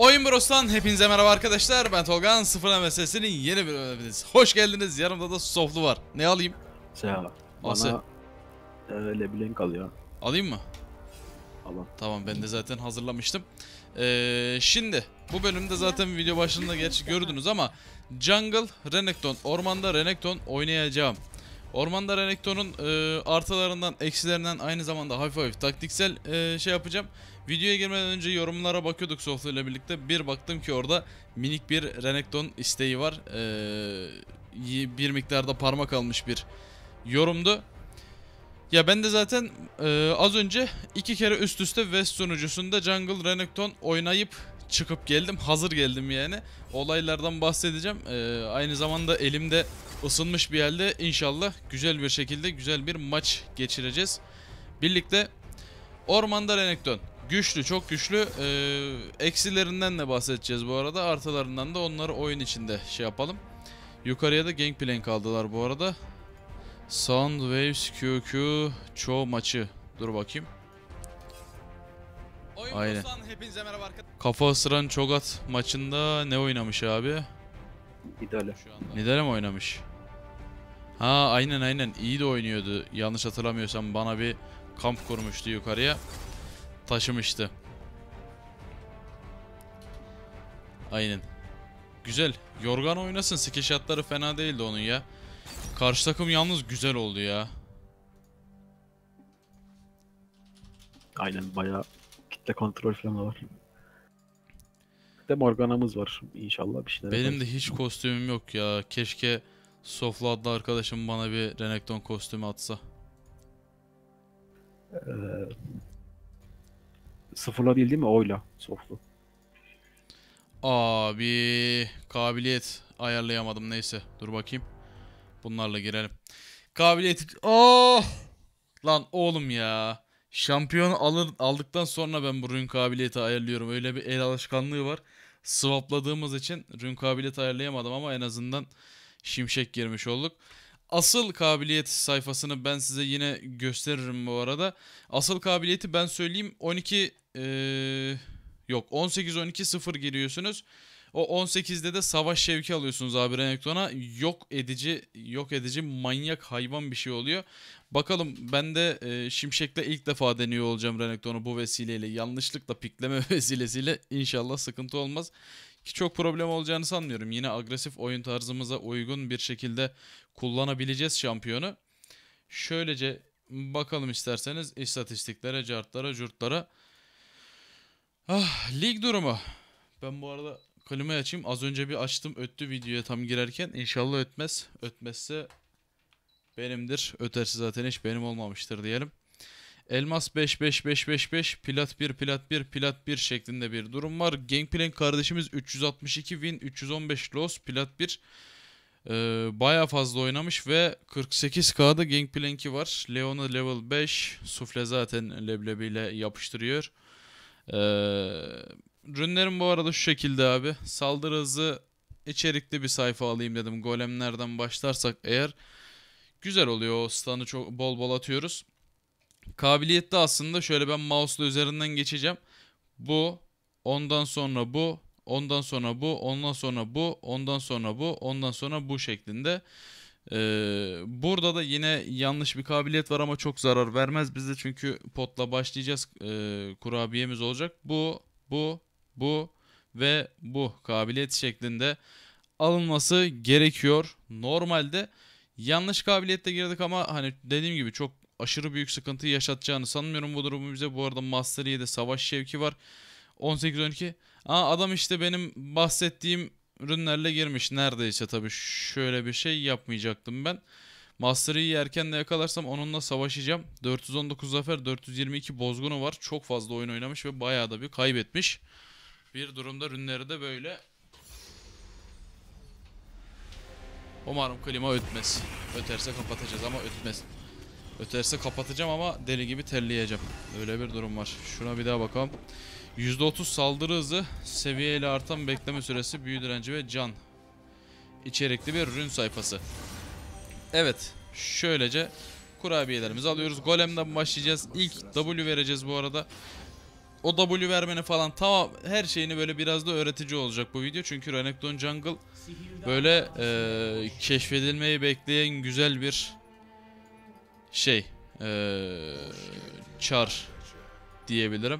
Oyun Bros'tan hepinize merhaba arkadaşlar. Ben Tolgan. Sıfır MSS'nin yeni bir bölümündeyiz. Hoş geldiniz. Yanımda da Soflu var. Ne alayım? Seha, Ası. bana Leblanc al ya. Alayım mı? Alan. Tamam, ben de zaten hazırlamıştım. Şimdi bu bölümde zaten video başında gerçi gördünüz ama Jungle Renekton, ormanda Renekton oynayacağım. Ormanda Renekton'un artılarından, eksilerinden aynı zamanda hafif taktiksel şey yapacağım. Videoya girmeden önce yorumlara bakıyorduk Soflu ile birlikte. Bir baktım ki orada minik bir Renekton isteği var. Bir miktarda parmak almış bir yorumdu. Ya ben de zaten az önce 2 kere üst üste West sunucusunda Jungle Renekton oynayıp çıkıp geldim. Hazır geldim yani. Olaylardan bahsedeceğim. Aynı zamanda elimde ısınmış bir halde inşallah güzel bir şekilde güzel bir maç geçireceğiz. Birlikte Ormanda Renekton. Güçlü, çok güçlü. Eksilerinden de bahsedeceğiz bu arada. Artılarından da onları oyun içinde şey yapalım. Yukarıya da Gangplank aldılar bu arada. Sound Waves QQ çoğu maçı. Dur bakayım. Aynen. Hepinize merhaba arkadaşlar. Kafa ısıran Çogat maçında ne oynamış abi? İdale. Nidale mi oynamış? Ha, aynen iyi de oynuyordu. Yanlış hatırlamıyorsam bana bir kamp kurmuştu yukarıya. Taşımıştı. Aynen. Güzel. Yorgan oynasın. Skill shotları fena değildi onun ya. Karşı takım yalnız güzel oldu ya. Aynen, bayağı kitle kontrol falan da var. Bir de Morgana'mız var. İnşallah bir şeyler Benim yaparız. de hiç kostümüm yok ya. Keşke Sofla adlı arkadaşım bana bir Renekton kostümü atsa. Sıfırla değil mi? Oyla. Soflu. Abi kabiliyet ayarlayamadım, neyse. Dur bakayım. Bunlarla girelim. Kabiliyet. Oh! Lan oğlum ya. Şampiyon aldıktan sonra ben bu rün kabiliyeti ayarlıyorum. Öyle bir el alışkanlığı var. Swapladığımız için rün kabiliyeti ayarlayamadım ama en azından şimşek girmiş olduk. Asıl kabiliyet sayfasını ben size yine gösteririm bu arada. Asıl kabiliyeti ben söyleyeyim. 12 yok 18-12-0 giriyorsunuz. O 18'de de savaş şevki alıyorsunuz abi Renekton'a. Yok edici manyak hayvan bir şey oluyor. Bakalım, ben de Şimşek'le ilk defa deniyor olacağım Renekton'u bu vesileyle. Yanlışlıkla pikleme vesilesiyle inşallah sıkıntı olmaz. Ki çok problem olacağını sanmıyorum. Yine agresif oyun tarzımıza uygun bir şekilde kullanabileceğiz şampiyonu. Şöylece bakalım isterseniz istatistiklere, cartlara, curtlara. Lig durumu. Ben bu arada klimayı açayım. Az önce bir açtım, öttü videoya tam girerken. İnşallah ötmez. Ötmezse benimdir. Öterse zaten hiç benim olmamıştır diyelim. Elmas 5-5-5-5-5, plat 1, plat 1, plat 1 şeklinde bir durum var. Gangplank kardeşimiz 362 win, 315 loss, plat 1. Bayağı fazla oynamış ve 48k'da Gangplank'i var. Leon'a level 5, Sufle zaten leblebiyle yapıştırıyor. Rünlerim bu arada şu şekilde abi. Saldırı hızı içerikli bir sayfa alayım dedim. Golemlerden başlarsak eğer güzel oluyor. O stun'ı çok bol bol atıyoruz. Kabiliyette aslında şöyle, ben mouse'la üzerinden geçeceğim. Bu, ondan sonra bu, ondan sonra bu, ondan sonra bu, ondan sonra bu, ondan sonra bu şeklinde. Burada da yine yanlış bir kabiliyet var ama çok zarar vermez bize, çünkü potla başlayacağız. Kurabiyemiz olacak. Bu ve bu kabiliyet şeklinde alınması gerekiyor. Normalde yanlış kabiliyette girdik ama hani dediğim gibi çok aşırı büyük sıkıntı yaşatacağını sanmıyorum bu durumu bize. Bu arada Master Yi'de savaş şevki var. 18-12. Adam işte benim bahsettiğim ürünlerle girmiş neredeyse. Tabii şöyle bir şey yapmayacaktım ben. Master Yi'yi erken de yakalarsam onunla savaşacağım. 419 zafer, 422 bozgunu var. Çok fazla oyun oynamış ve bayağı da bir kaybetmiş. Bir durumda ürünleri de böyle. Umarım klima ötmez. Öterse kapatacağız ama ötmez. Öterse kapatacağım ama deli gibi terleyeceğim. Öyle bir durum var. Şuna bir daha bakalım. %30 saldırı hızı, seviyeyle artan bekleme süresi, büyü direnci ve can içerikli bir ürün sayfası. Evet, şöylece kurabiyelerimizi alıyoruz. Golem'den başlayacağız. İlk W vereceğiz bu arada. o W vermeni falan tamam, her şeyini böyle biraz da öğretici olacak bu video. Çünkü Renekton Jungle böyle keşfedilmeyi bekleyen güzel bir şey. Char diyebilirim.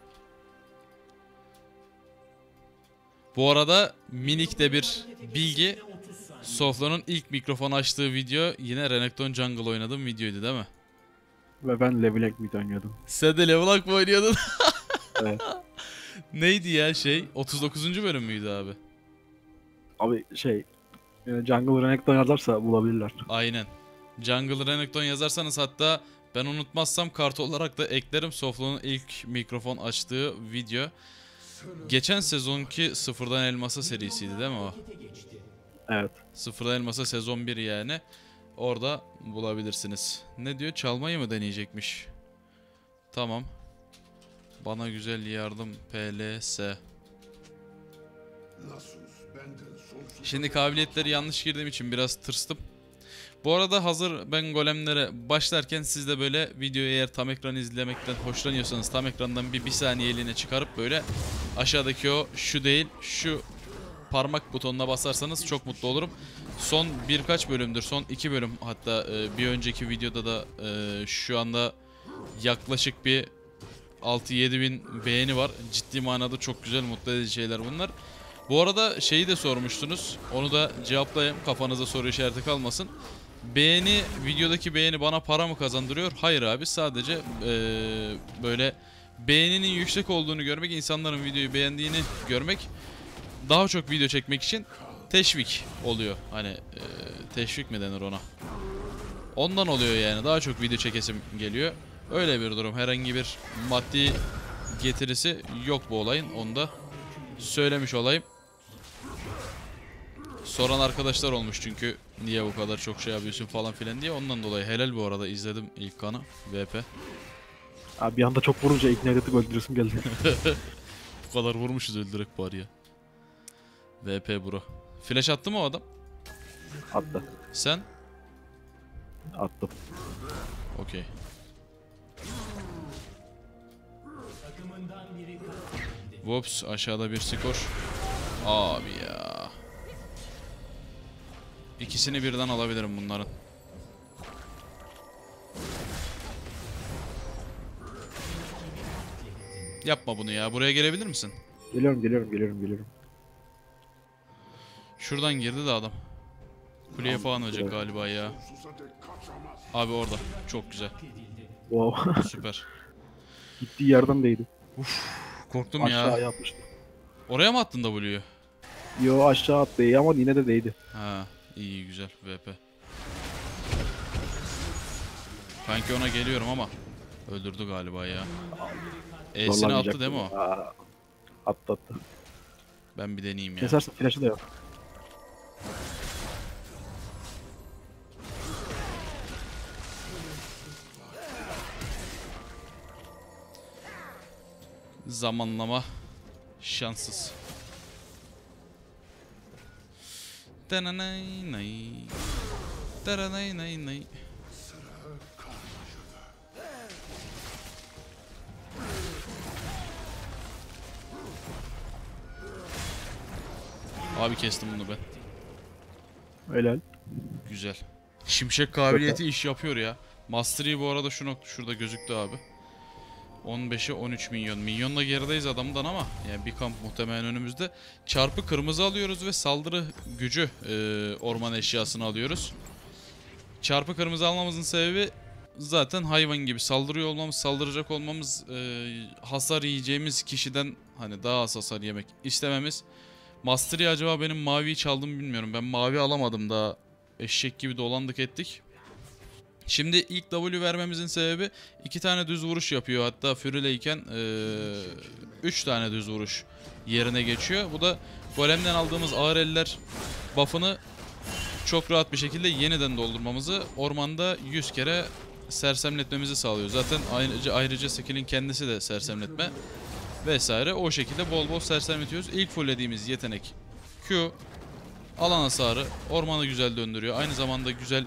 Bu arada minik de bir bilgi. Soflo'nun ilk mikrofon açtığı video yine Renekton Jungle oynadığım videoydu değil mi? Ve ben Level Up Mid oynuyordum. Sen de Level Up mı oynuyordun? Evet. Neydi ya şey? 39. bölüm müydü abi? Abi Jungle Renekton yazarsa bulabilirler. Aynen. Jungle Renekton yazarsanız, hatta ben unutmazsam kart olarak da eklerim, Soflo'nun ilk mikrofon açtığı video. Geçen sezonki Sıfırdan Elmasa serisiydi değil mi o? Evet. Sıfırdan Elmasa sezon 1 yani. Orada bulabilirsiniz. Ne diyor? Çalmayı mı deneyecekmiş? Tamam. Bana güzel yardım PLS. Şimdi kabiliyetleri yanlış girdiğim için biraz tırstım. Bu arada hazır ben golemlere başlarken, siz de böyle videoyu eğer tam ekran izlemekten hoşlanıyorsanız tam ekrandan bir saniyeliğine çıkarıp böyle aşağıdaki o şu değil şu parmak butonuna basarsanız çok mutlu olurum. Son birkaç bölümdür, son 2 bölüm hatta bir önceki videoda da şu anda yaklaşık bir 6-7 bin beğeni var. Ciddi manada çok güzel, mutlu edici şeyler bunlar. Bu arada şeyi de sormuştunuz. Onu da cevaplayayım, kafanıza soru işareti kalmasın. Videodaki beğeni bana para mı kazandırıyor? Hayır abi, sadece böyle beğeninin yüksek olduğunu görmek, insanların videoyu beğendiğini görmek daha çok video çekmek için teşvik oluyor. Hani teşvik mi denir ona? Ondan oluyor yani, daha çok video çekesim geliyor. Öyle bir durum. Herhangi bir maddi getirisi yok bu olayın. Onu da söylemiş olayım. Soran arkadaşlar olmuş çünkü, niye bu kadar çok şey yapıyorsun falan filan diye. Ondan dolayı helal bu arada, izledim ilk kanı VP. Abi bir anda çok vurunca ikna edip öldürüyorsun geldi. Bu kadar vurmuşuz, öldürek bari ya. VP bro. Flash attı mı o adam? Attı. Sen? Attım. Okey. Whoops, aşağıda bir skor. Abi ya. İkisini birden alabilirim bunların. Yapma bunu ya. Buraya gelebilir misin? Geliyorum. Şuradan girdi de adam. Kuleye falan olacak galiba ya. Abi orada. Çok güzel. Wow. Süper. Gittiği yerden değdi. Korktum ya. Aşağıya atmıştı. Oraya mı attın W'yu? Yo, aşağı attı iyi ama yine de değdi. Ha, iyi güzel VP. Kanki ona geliyorum ama öldürdü galiba ya. E'sini attı değil mi o? Aa, attı. Ben bir deneyeyim ya. Kesersin, flash'ı da yok. Zamanlama şanssız. Dananay nay. Dananay nay nay. Abi kestim bunu ben. Helal. Güzel. Şimşek kabiliyeti iş yapıyor ya. Mastery bu arada şurada gözüktü abi. 15'e 13 milyon. Milyonla gerideyiz adamdan ama yani bir kamp muhtemelen önümüzde. Çarpı kırmızı alıyoruz ve saldırı gücü orman eşyasını alıyoruz. Çarpı kırmızı almamızın sebebi zaten hayvan gibi saldırıyor olmamız, saldıracak olmamız, hasar yiyeceğimiz kişiden hani daha az hasar yemek istememiz. Mastery acaba benim maviyi çaldım bilmiyorum. Ben mavi alamadım daha. Eşek gibi dolandık ettik. Şimdi ilk W vermemizin sebebi 2 tane düz vuruş yapıyor. Hatta Fury'leyken 3 tane düz vuruş yerine geçiyor. Bu da golemden aldığımız ağır eller buff'ını çok rahat bir şekilde yeniden doldurmamızı, ormanda 100 kere sersemletmemizi sağlıyor. Zaten ayrıca skill'in kendisi de sersemletme vesaire. O şekilde bol bol sersemletiyoruz. İlk fulllediğimiz yetenek Q. Alan hasarı, ormanı güzel döndürüyor. Aynı zamanda güzel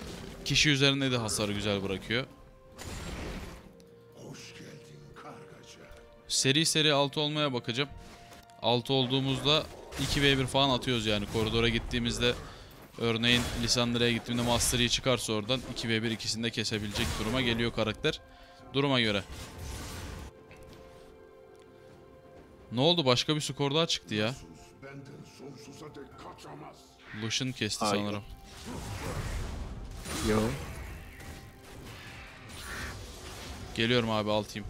kişi üzerinde de hasarı güzel bırakıyor. Seri seri 6 olmaya bakacağım. 6 olduğumuzda 2v1 falan atıyoruz yani. Koridora gittiğimizde örneğin Lisandra'ya gittiğimde Master Yi çıkarsa oradan 2v1 ikisini de kesebilecek duruma geliyor karakter. Duruma göre. Ne oldu? Başka bir skor daha çıktı ya. Lucian kesti Aynen. sanırım. Yo. Geliyorum abi, altayım.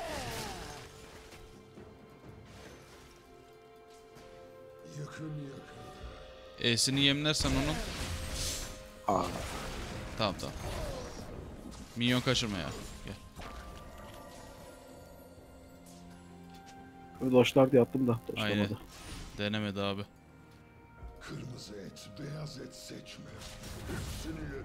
E'sini yemlersen onun. Aa. Tamam. Minyon kaçırma ya. Gel. Doşlar diye attım da Aynen. doşlamadı. Denemedi abi. Kırmızı et, beyaz et seçme. Hepsini ye.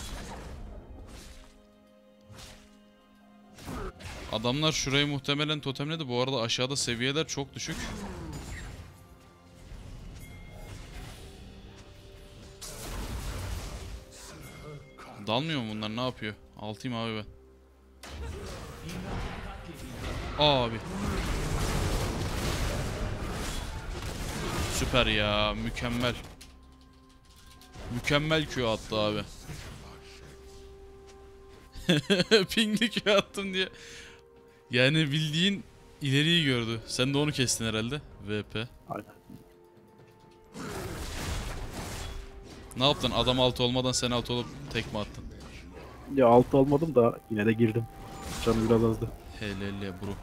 Adamlar şurayı muhtemelen totemledi. Bu arada aşağıda seviyeler çok düşük. Dalmıyor mu bunlar? Ne yapıyor? Altayım abi ben. Abi. Süper ya. Mükemmel. Mükemmel Q attı abi. Pingli Q attım diye. Yani bildiğin ileriyi gördü. Sen de onu kestin herhalde. VP. Aynen. Ne yaptın? Adam altı olmadan sen altı olup tekme attın. Ya 6 almadım da yine de girdim. Canım biraz azdı. Hele bro.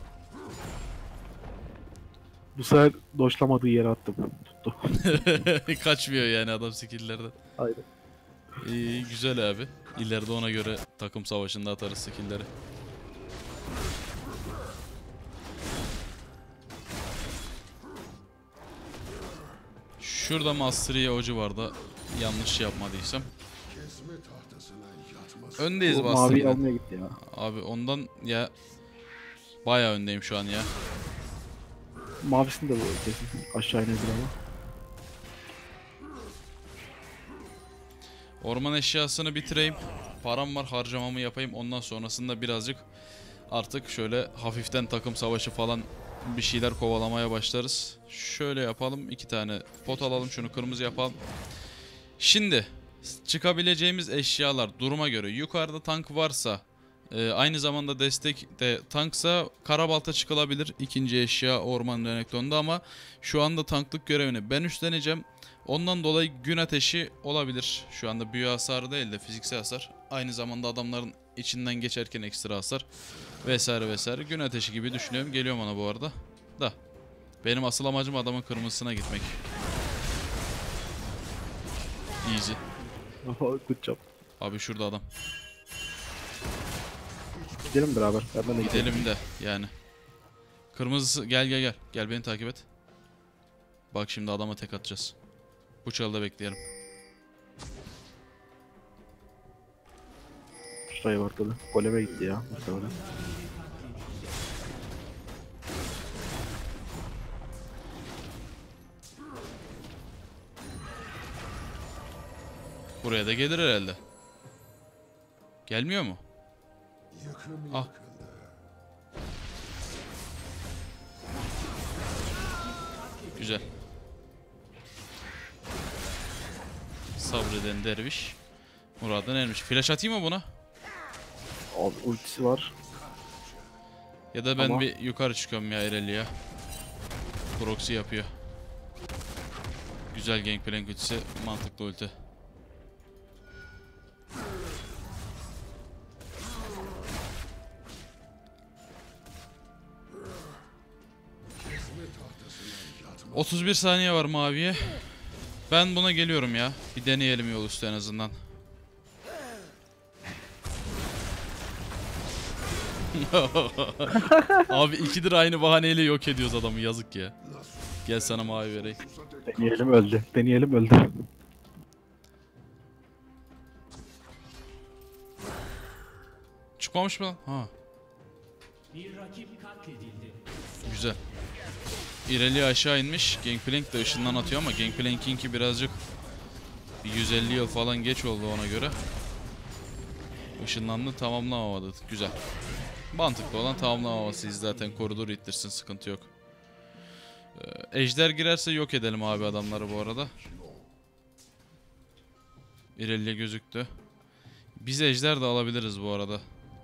Bu sefer doşlamadığı yere attım. Tuttu. Kaçmıyor yani adam skill'lerden. Aynen. İyi, güzel abi. İleride ona göre takım savaşında atarız skill'leri. Şurada Master Yi o civarda, yanlış yapmadıysam. Kesme tahtasına yatmaz. Öndeyiz Bu Master maviyi Yi'den. almaya gitti ya. Abi ondan ya bayağı öndeyim şu an ya. Mavisini de bu kesin. Aşağı inebilir ama. Orman eşyasını bitireyim. Param var, harcamamı yapayım. Ondan sonrasında birazcık artık şöyle hafiften takım savaşı falan bir şeyler kovalamaya başlarız. Şöyle yapalım. 2 tane pot alalım. Şunu kırmızı yapalım. Şimdi çıkabileceğimiz eşyalar duruma göre. Yukarıda tank varsa, aynı zamanda destek de tanksa karabalta çıkılabilir. İkinci eşya orman renektonda, ama şu anda tanklık görevini ben üstleneceğim. Ondan dolayı gün ateşi olabilir. Şu anda büyü hasarı değil de fiziksel hasar. Aynı zamanda adamların içinden geçerken ekstra hasar vesaire vesaire. Gün ateşi gibi düşünüyorum. Geliyor bana bu arada. Da benim asıl amacım adamın kırmızısına gitmek. Easy. Good job. Abi şurada adam. Gidelim beraber. Ben de gidelim. Gidelim de yani. Kırmızısı gel. Gel beni takip et. Bak şimdi adama tek atacağız. Bu çalıda bekleyelim. Şurayı var tabi. Goleme gitti ya. Muhtemelen. Buraya da gelir herhalde. Gelmiyor mu? Yakın Ah. yakında. Güzel. Sabreden derviş muradına ermiş. Flash atayım mı buna? Abi ultisi var. Ya da ben Ama- bir yukarı çıkıyorum ya Ereli. Proxy yapıyor. Güzel Gangplank ultisi, mantıklı ulti. Kesme tahtasına yatmaz. 31 saniye var maviye. Ben buna geliyorum ya. Bir deneyelim yol üstü en azından. Abi ikidir aynı bahaneyle yok ediyoruz adamı, yazık ya. Gel sana mavi vereyim. Deneyelim öldü. Deneyelim öldü. Çıkmamış mı lan? Ha. Bir rakip katledildi. Güzel. İreli aşağı inmiş. Gangplank de ışından atıyor ama Gangplank'inki birazcık bir 150 yıl falan geç oldu ona göre. Işınlandı, tamamlanamadı. Güzel. Mantıklı olan tamamlamaması zaten, koridoru ittirsin, sıkıntı yok. Ejder girerse yok edelim abi adamları bu arada. İrelia gözüktü. Biz ejder de alabiliriz bu arada.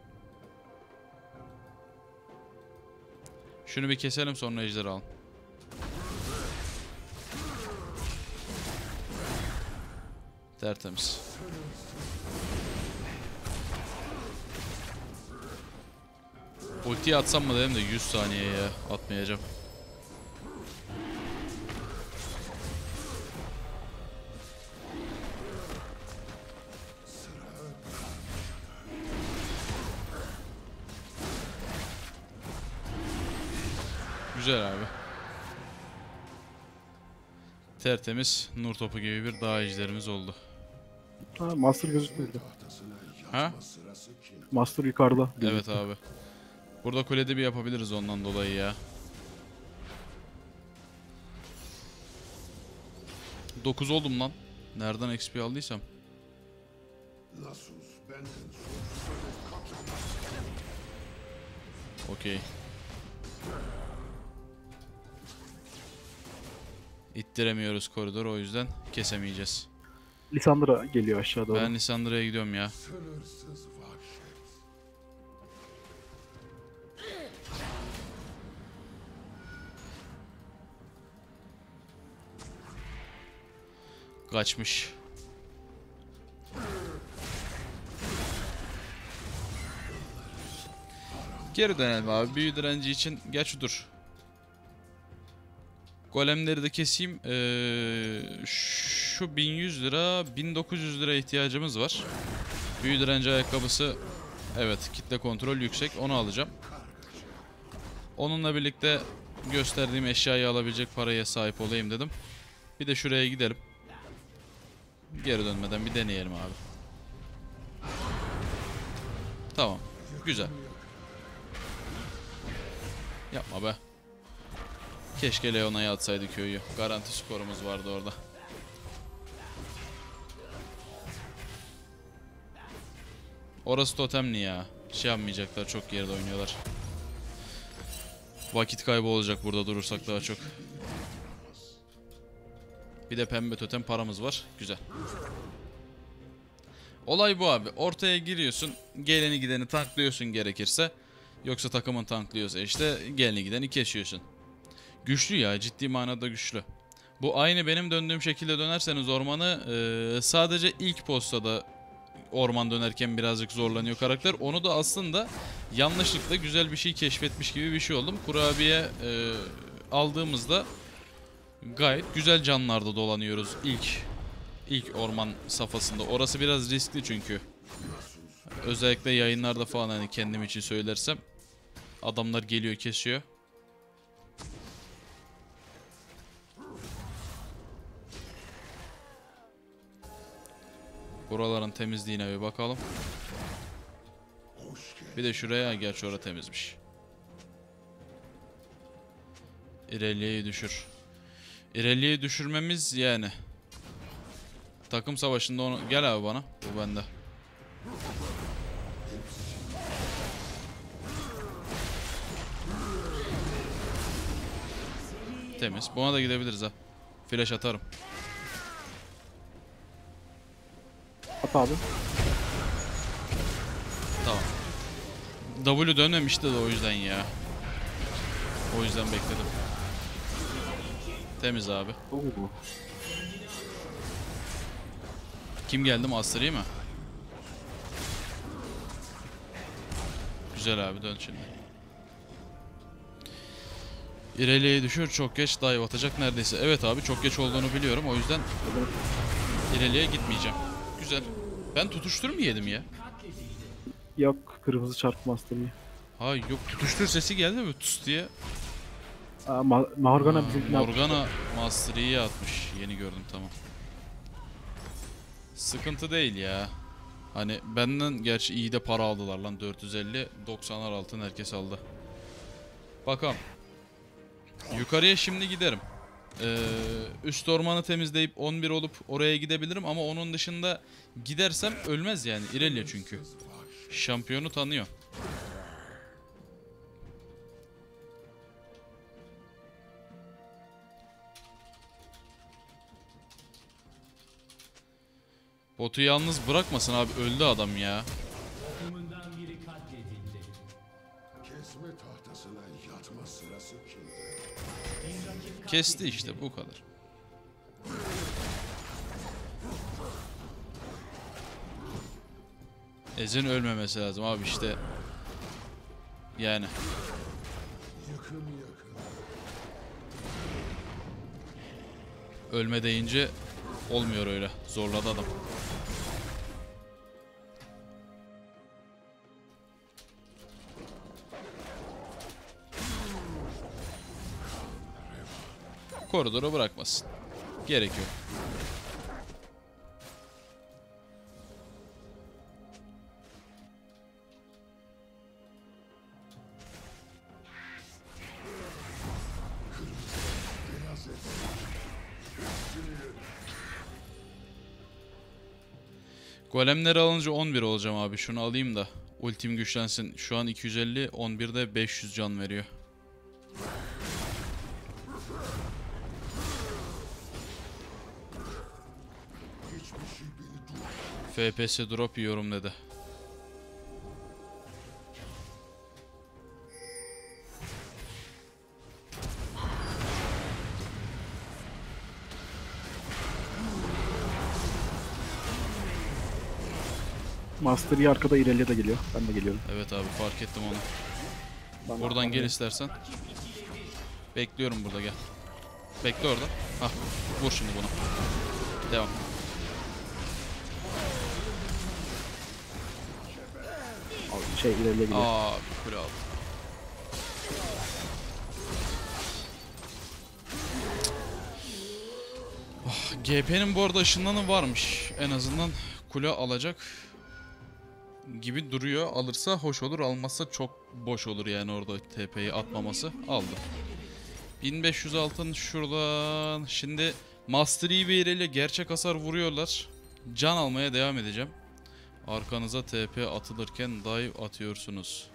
Şunu bir keselim, sonra ejder alalım. Tertemiz. Ultiyi atsam mı dedim de 100 saniyeye atmayacağım. Güzel abi. Tertemiz nur topu gibi bir dağ ejderimiz oldu. Ha, Master gözükmüyordu. Ha? Master yukarıda. Evet abi. Burada kulede bir yapabiliriz ondan dolayı ya. 9 oldum lan. Nereden XP aldıysam. Okey. İttiremiyoruz koridoru, o yüzden kesemeyeceğiz. Lisandra geliyor aşağı doğru. Ben Lisandra'ya gidiyorum ya. Sınırsız vahşet. Kaçmış. Geri dönelim abi. Büyü direnci için. Gerçi dur. Golemleri de keseyim. Şu 1100 lira, 1900 lira ihtiyacımız var. Büyü direnci ayakkabısı. Evet, kitle kontrol yüksek. Onu alacağım. Onunla birlikte gösterdiğim eşyayı alabilecek paraya sahip olayım dedim. Bir de şuraya gidelim. Geri dönmeden bir deneyelim abi. Tamam. Güzel. Yapma be. Keşke Leona'ya atsaydı köyü. Garanti skorumuz vardı orada. Orası totemli ya. Şey yapmayacaklar, çok geride oynuyorlar. Vakit kaybı olacak burada durursak daha çok. Bir de pembe totem paramız var. Güzel. Olay bu abi. Ortaya giriyorsun. Geleni gideni tanklıyorsun gerekirse. Yoksa takımın tanklıyorsa işte geleni gideni kesiyorsun. Güçlü ya. Ciddi manada güçlü. Bu aynı benim döndüğüm şekilde dönerseniz ormanı sadece ilk postada orman dönerken birazcık zorlanıyor karakter. Onu da aslında yanlışlıkla güzel bir şey keşfetmiş gibi bir şey oldum. Kurabiye aldığımızda gayet güzel canlarda dolanıyoruz ilk orman safhasında. Orası biraz riskli çünkü. Özellikle yayınlarda falan, hani kendim için söylersem, adamlar geliyor kesiyor. Buraların temizliğine bir bakalım. Bir de şuraya, gerçi orası temizmiş. İrelia'yı düşür. İrelia'yı düşürmemiz yani. Takım savaşında onu... Gel abi bana. Bu bende. Temiz. Buna da gidebiliriz ha. Flash atarım. At abi. Tamam. W dönmemişti de o yüzden ya. O yüzden bekledim. Temiz abi. Oo. Kim geldi? Master iyi mi? Güzel abi, dön şimdi. İrelia'yı düşür, çok geç dive atacak neredeyse. Evet abi, çok geç olduğunu biliyorum, o yüzden İrelia'ya gitmeyeceğim. Güzel. Ben tutuştur mu yedim ya? Yok, kırmızı çarpı Master'ı. Ha yok, tutuştur sesi geldi mi tus diye. Morgana bizimkini atmış. Morgana Master iyi atmış. Yeni gördüm, tamam. Sıkıntı değil ya. Hani benden gerçi iyi de para aldılar lan, 450 90'lar altın herkes aldı. Bakalım. Yukarıya şimdi giderim. Üst ormanı temizleyip 11 olup oraya gidebilirim ama onun dışında gidersem ölmez yani. İrelia çünkü. Şampiyonu tanıyor. Botu yalnız bırakmasın abi, öldü adam ya. Takımından biri katledildi. Kesme tahtasına yatma sırası kimde? Bir rakip Kesti katledildi. işte, bu kadar. Ezin ölmemesi lazım abi işte. Yani. Yakın yakın. Ölme deyince olmuyor öyle. Zorladı adam. Koridoru bırakmasın. Gerek yok. Beyaz et. Golemleri alınca 11 olacağım abi. Şunu alayım da ultim güçlensin. Şu an 250, 11'de 500 can veriyor. Hiçbir şey beni dur. FPS drop yiyorum dedi. Master Yi arkada, İrelia da geliyor. Ben de geliyorum. Evet abi, fark ettim onu. Ben Buradan gel istersen. Bekliyorum burada, gel. Bekle orada. Hah, vur şimdi bunu. Devam. İrelia geliyor. Aa, kule aldı. Oh, GP'nin bu arada ışınlanı varmış. En azından kule alacak gibi duruyor. Alırsa hoş olur, almazsa çok boş olur yani orada TP'yi atmaması. Aldı. 1500 altın şuradan. Şimdi Master Yi ile gerçek hasar vuruyorlar. Can almaya devam edeceğim. Arkanıza TP atılırken dive atıyorsunuz.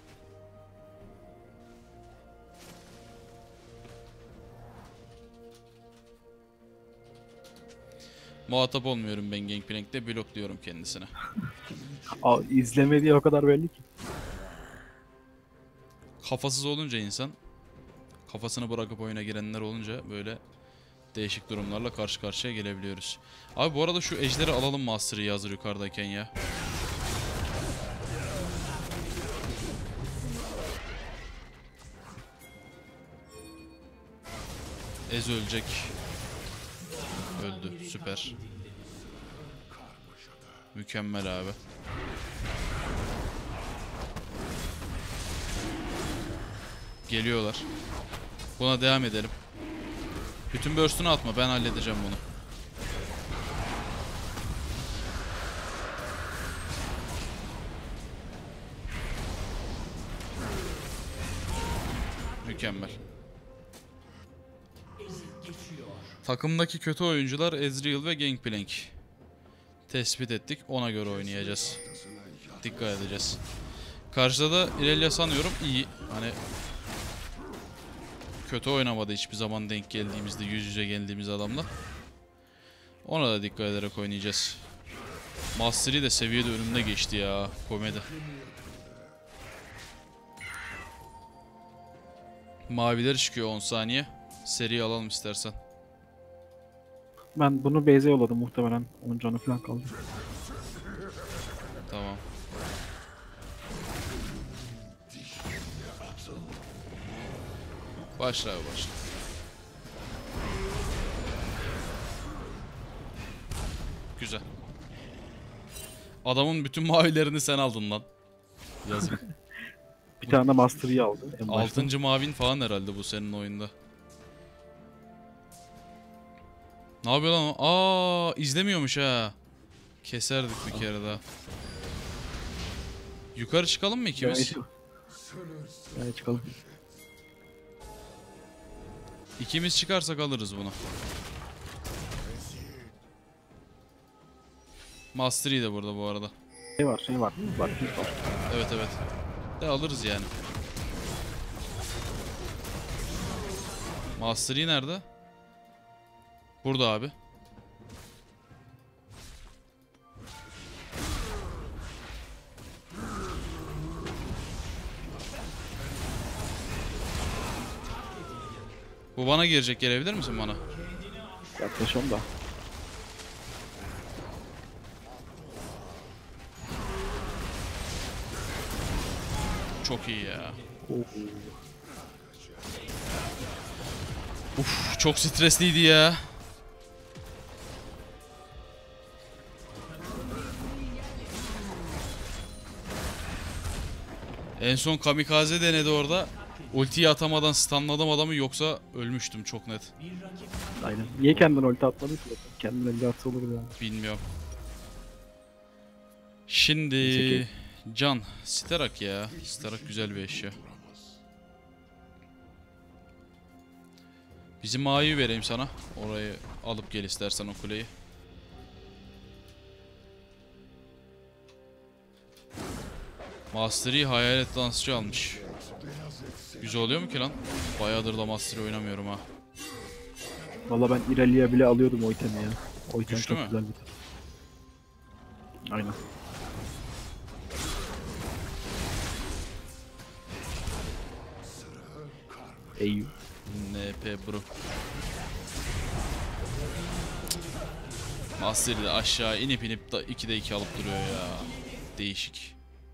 Muhatap olmuyorum ben Gangplank'te, blokluyorum kendisine. İzlemediği o kadar belli ki. Kafasız olunca insan, kafasını bırakıp oyuna girenler olunca böyle değişik durumlarla karşı karşıya gelebiliyoruz. Abi bu arada şu ejderi alalım Master Yi hazır yukarıdayken ya. Ez ölecek. Öldü. Süper. Mükemmel abi. Geliyorlar. Buna devam edelim. Bütün burst'unu atma. Ben halledeceğim bunu. Mükemmel. Takımdaki kötü oyuncular Ezreal ve Gangplank. Tespit ettik. Ona göre oynayacağız. Dikkat edeceğiz. Karşıda da Irelia sanıyorum iyi. Hani kötü oynamadı hiçbir zaman denk geldiğimizde, yüz yüze geldiğimiz adamla. Ona da dikkat ederek oynayacağız. Master Yi de seviyede önümde geçti ya. Komedi. Maviler çıkıyor 10 saniye. Seri alalım istersen. Ben bunu base'e yolladım muhtemelen. Onun canı falan kaldı. Tamam. Başla abi, başla. Güzel. Adamın bütün mavilerini sen aldın lan. Yazık. Bir tane de Master Yi aldı en başta. 6. mavin falan herhalde bu senin oyunda. Ne yapıyor lan o? Aa, izlemiyormuş ha. Keserdik bir kere daha. Yukarı çıkalım mı ikimiz? Evet, çıkalım. İkimiz çıkarsak alırız bunu. Master Yi de burada bu arada. Şey var. Var. Evet evet. De alırız yani. Master Yi nerede? Burada abi. Bu bana girecek, gelebilir misin bana? Yaklaşıyorum da. Çok iyi ya. Oo. Uf, çok stresliydi ya. En son kamikaze denedi orada. Ultiyi atamadan stunladım adamı, yoksa ölmüştüm çok net. Aynen. Niye kendine ulti atmadın ki? Kendine ulti atsa olur ya. Bilmiyorum. Şimdi Çekil. Can, Sterak ya. Sterak güzel bir eşya. Bizim A'yı vereyim sana. Orayı alıp gel istersen, o kuleyi. Mastery hayalet dansçı almış. Güzel oluyor mu ki lan? Bayağıdır da Mastery oynamıyorum ha. Valla ben İrelia'ya bile alıyordum o itemi ya. O item Güçlü çok mü? güzel bir item. Aynen. Eyüp. NP bro. Mastery de aşağı inip inip da 2'de 2 alıp duruyor ya. Değişik.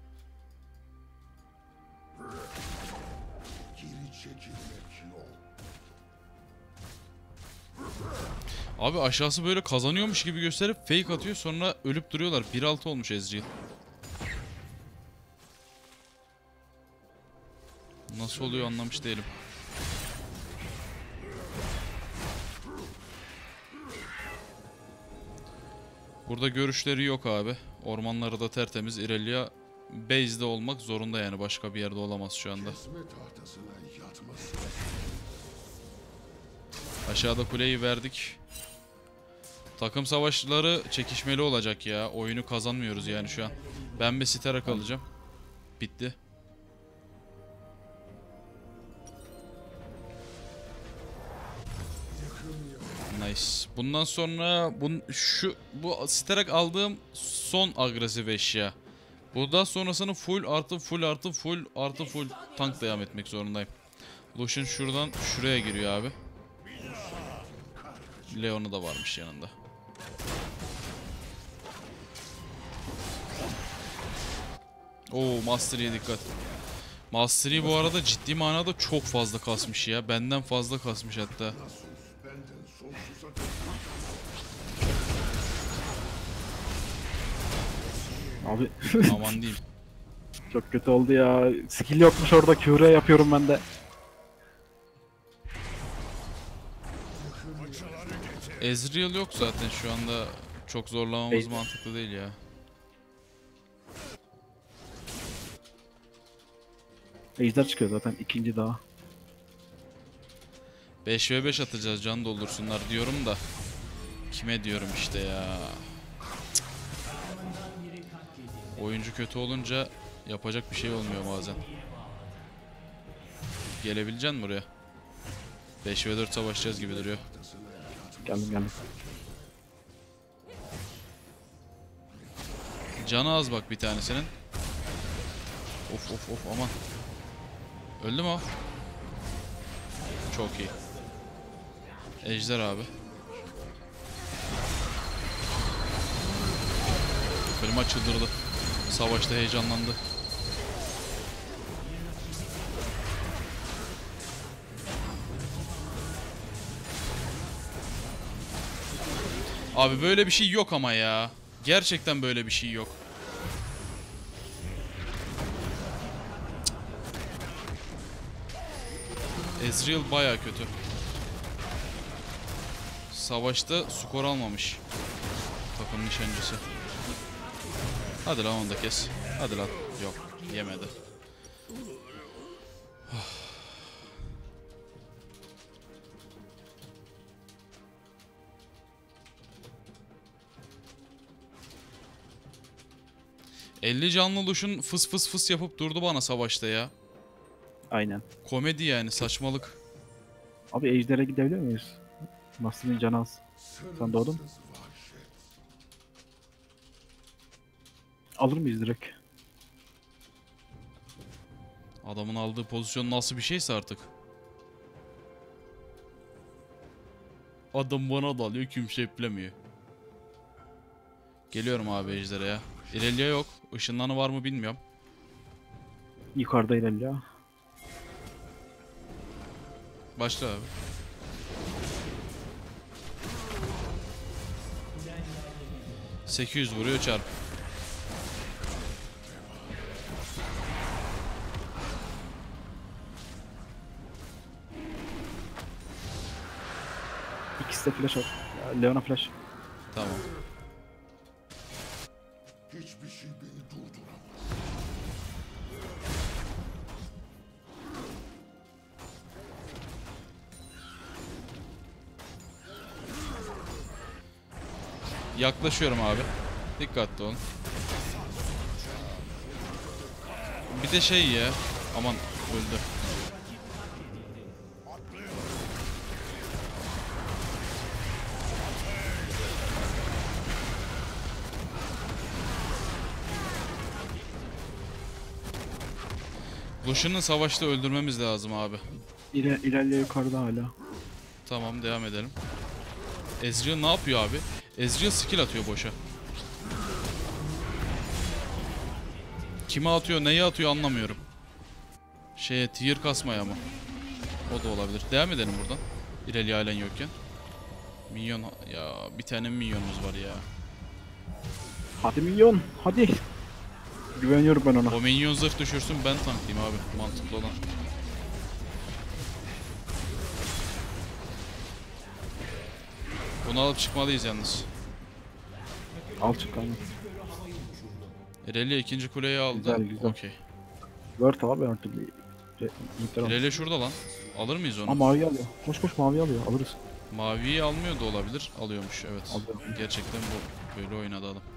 Geri çekilmek yok. Abi aşağısı böyle kazanıyormuş gibi gösterip fake atıyor, sonra ölüp duruyorlar. 1-6 olmuş Ezreal. Nasıl oluyor anlamış değilim. Burada görüşleri yok abi. Ormanları da tertemiz. Irelia base'de olmak zorunda, yani başka bir yerde olamaz şu anda. Kesme tahtasına yatması. Aşağıda kuleyi verdik. Takım savaşları çekişmeli olacak ya. Oyunu kazanmıyoruz yani şu an. Ben bir Sterak alacağım. Bitti. Nice. Bundan sonra bu Sterak aldığım son agresif eşya. Bundan sonrasını full artı full artı full artı full tank devam etmek zorundayım. Lucian şuradan şuraya giriyor abi. Leon'u da varmış yanında. Oo, Mastery'e dikkat. Mastery bu arada ciddi manada çok fazla kasmış ya. Benden fazla kasmış hatta. Benden sonsuza Abi Aman diyeyim. çok kötü oldu ya. Skill yokmuş orada, Q're yapıyorum ben de. Ezreal yok zaten şu anda. Çok zorlamamız Değil. mantıklı değil ya. Ejder çıkıyor zaten, ikinci daha. 5v5 atacağız, can doldursunlar diyorum da. Kime diyorum işte ya. Cık. Oyuncu kötü olunca yapacak bir şey olmuyor bazen. Gelebilecek misin buraya? 5v4 savaşacağız gibi duruyor. Geldim. Canı az bak bir tanesinin. Of aman. Öldü mü o? Çok iyi. Ejder abi. Klima çıldırdı. Savaşta heyecanlandı. Abi böyle bir şey yok ama ya. Gerçekten böyle bir şey yok. Ezreal baya kötü. Savaşta skor almamış takım nişancısı. Hadi lan, onu da kes. Hadi lan. Yok, yemedi. Oh. ...50 canlı Lucian fıs fıs fıs yapıp durdu bana savaşta ya. Aynen. Komedi yani, saçmalık. Abi Ejder'e gidebiliyor muyuz? Master'ın canı az. Sen doğdun mu? sınırsız vahşet. Alır mıyız direkt? Adamın aldığı pozisyon nasıl bir şeyse artık. Adam bana dalıyor, kimse eplemiyor. Geliyorum abi ejderha ya. İrelia yok. Işınlanı var mı bilmiyorum. Yukarıda ilerliyor. Başla abi. ...800 vuruyor çarp. İkisi de flash at. Leona flash. Tamam. Hiçbir şey beni durduramaz. Yaklaşıyorum abi. Dikkatli olun. Bir de şey ya. Aman öldü. Lucian'ı savaşta öldürmemiz lazım abi. İlerliyor yukarıda hala. Tamam, devam edelim. Ezreal ne yapıyor abi? Ezreal skill atıyor boşa. Kime atıyor, neye atıyor anlamıyorum. Tier kasmaya mı? O da olabilir. Devam edelim buradan. İleri halen yokken. Minyon ya, bir tane minyonumuz var ya. Hadi milyon. Hadi. Güveniyorum ben ona. O minyon zırh düşürsün, ben tanklayayım abi. Mantıklı olan. Bunu alıp çıkmalıyız yalnız. Al çık kanka. İrelia ikinci kuleyi aldı. Güzel, güzel. Okey. Word abi artık bir İrelia şurada lan. Alır mıyız onu? Aa mavi alıyor. Koş koş mavi alıyor. Alırız. Maviyi almıyor da olabilir. Alıyormuş, evet. Alıyor. Gerçekten bu böyle oynadı adam.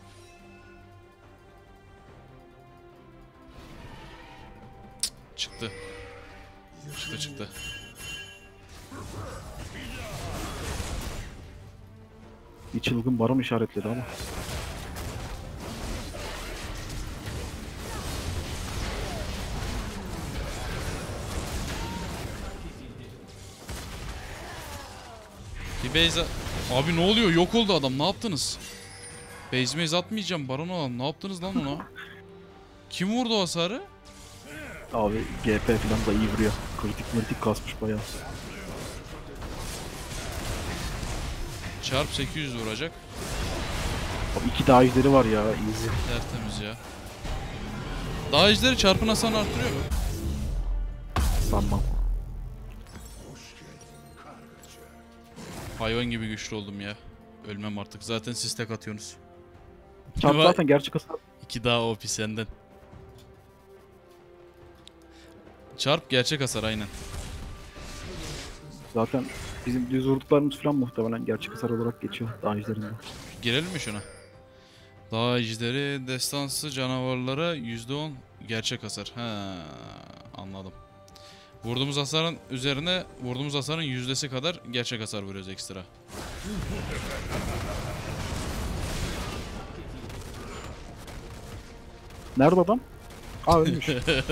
Çıktı. Çıktı. Bir çılgın baron işaretledi ama. Bir base... Abi ne oluyor? Yok oldu adam. Ne yaptınız? Base atmayacağım. Baron olan. Ne yaptınız lan ona? Kim vurdu o hasarı? Abi GP falan da iyi vuruyor. Kritik kasmış bayağı. Çarp 800 vuracak. Abi 2 daha ejderi var ya. Easy. Tertemiz ya. Daha ejderi çarpın hasarını arttırıyor mu? Sanmam. Hayvan gibi güçlü oldum ya. Ölmem artık. Zaten siz tek atıyorsunuz. Çarp Var. zaten gerçek hasar. 2 daha OP senden. Çarp gerçek hasar aynen. Zaten bizim düz vurduklarımız falan muhtemelen gerçek hasar olarak geçiyor daha ejderinde. Girelim mi şuna? Dağ ejderi, destansı canavarlara %10 gerçek hasar. Ha, anladım. Vurduğumuz hasarın üzerine vurduğumuz hasarın yüzdesi kadar gerçek hasar vuruyoruz ekstra. Nerede adam? Aa ölmüş.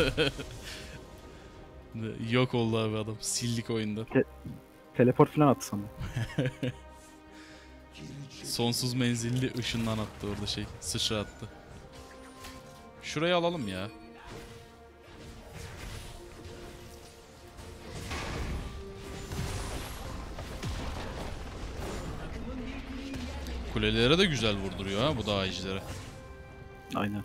Yok oldu abi adam. Sildik oyundan. Teleport falan attı sandım. Sonsuz menzilli ışından attı orada sıçra attı. Şurayı alalım ya. Kulelere de güzel vurduruyor ha bu dağ ejderi. Aynen.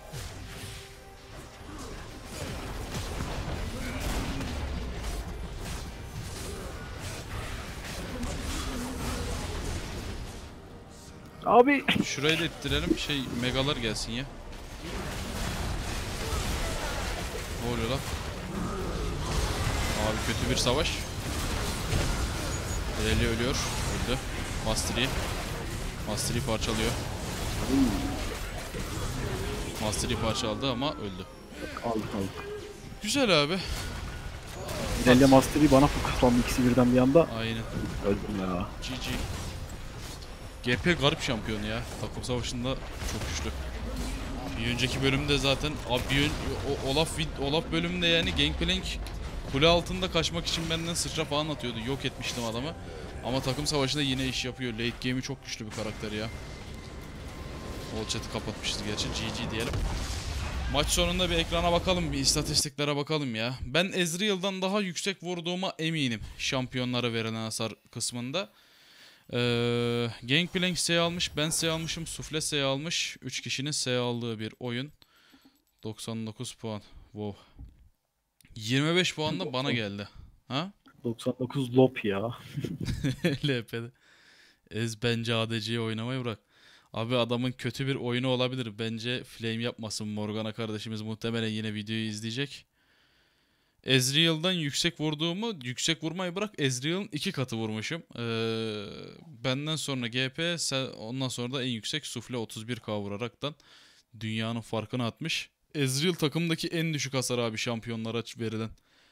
Abi Şurayı da ittirelim megalar gelsin ya. Ne oluyor lan? Abi kötü bir savaş. Reli ölüyor. Öldü. Mastery parçalıyor. Mastery parçaladı ama öldü. aldık. Güzel abi. İlerle Mastery bana fokuslandı ikisi birden bir anda. Aynen. Öldüm ya. GG. GP garip şampiyon ya. Takım savaşında çok güçlü. Bir önceki bölümde zaten abi Olaf bölümünde yani Gangplank kule altında kaçmak için benden sıçra falan atıyordu. Yok etmiştim adamı. Ama takım savaşında yine iş yapıyor. Late game'i çok güçlü bir karakter ya. All chat'i kapatmışız gerçi. GG diyelim. Maç sonunda bir ekrana bakalım. Bir istatistiklere bakalım ya. Ben Ezreal'dan daha yüksek vurduğuma eminim. Şampiyonlara verilen hasar kısmında. Gangplank S almış. Ben S almışım. Sufle S almış. 3 kişinin S aldığı bir oyun. 99 puan. Wow. 25 puan da bana geldi. Ha? 99 lop ya. LP'de. Bence ADC'yi oynamayı bırak. Abi adamın kötü bir oyunu olabilir. Bence flame yapmasın. Morgana kardeşimiz muhtemelen yine videoyu izleyecek. Ezreal'dan yüksek vurduğumu, yüksek vurmayı bırak, Ezreal'ın 2 katı vurmuşum. Benden sonra GP, ondan sonra da en yüksek Sufle 31k vuraraktan dünyanın farkını atmış. Ezreal takımdaki en düşük hasar abi şampiyonlara verilen.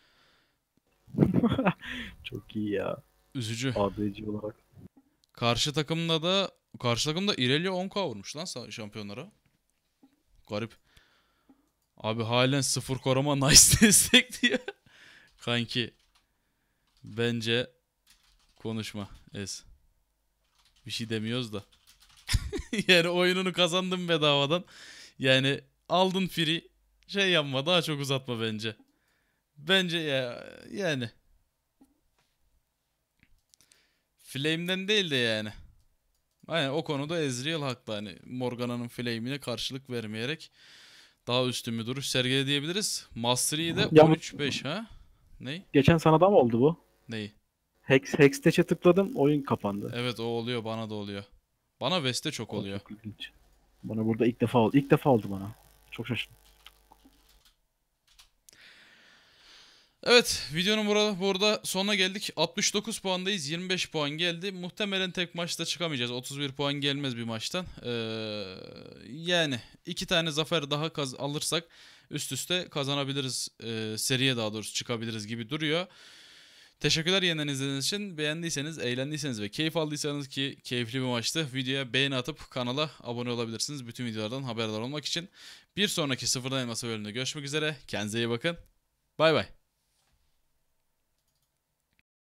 Çok iyi ya. Üzücü. ADC olarak. Karşı takımda Irelia 10k vurmuş lan şampiyonlara. Garip. Abi halen 0 koruma nice destek diye. Kanki. Bence konuşma Ez. Bir şey demiyoruz da. Yani oyununu kazandın bedavadan. Yani aldın free. Şey yapma, daha çok uzatma bence. Bence ya yani. Flame'den değil de yani. Aynen o konuda Ezreal haklı, hani Morgana'nın flame'ine karşılık vermeyerek daha üstün bir duruş sergiledi diyebiliriz. Mastery'i de Ya 13-5 ha? Ney? Geçen sana da mı oldu bu? Ney? Hextech'e tıkladım, oyun kapandı. Evet, o oluyor, bana da oluyor. Bana Veste çok oluyor. Çok ilginç. Bana burada ilk defa oldu. İlk defa oldu bana. Çok şaşırdım. Evet, videonun burada sonuna geldik. 69 puandayız. 25 puan geldi. Muhtemelen tek maçta çıkamayacağız. 31 puan gelmez bir maçtan. Yani 2 tane zafer daha alırsak üst üste kazanabiliriz. Seriye daha doğrusu çıkabiliriz gibi duruyor. Teşekkürler yeniden izlediğiniz için. Beğendiyseniz, eğlendiyseniz ve keyif aldıysanız, ki keyifli bir maçtı, videoya beğeni atıp kanala abone olabilirsiniz. Bütün videolardan haberdar olmak için. Bir sonraki Sıfırdan Elmasa bölümünde görüşmek üzere. Kendinize iyi bakın. Bay bay.